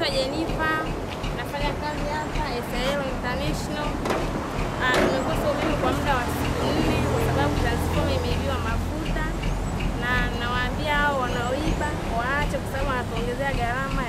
naitwa Jennifer, nafanya kazi hapa SL International. Nimekosa umeme kwa muda wa siku 4 kwa sababu transformer imeibiwa mafuta, na nawaambia hao wanaoiba waache, kwa sababu wanatuongezea gharama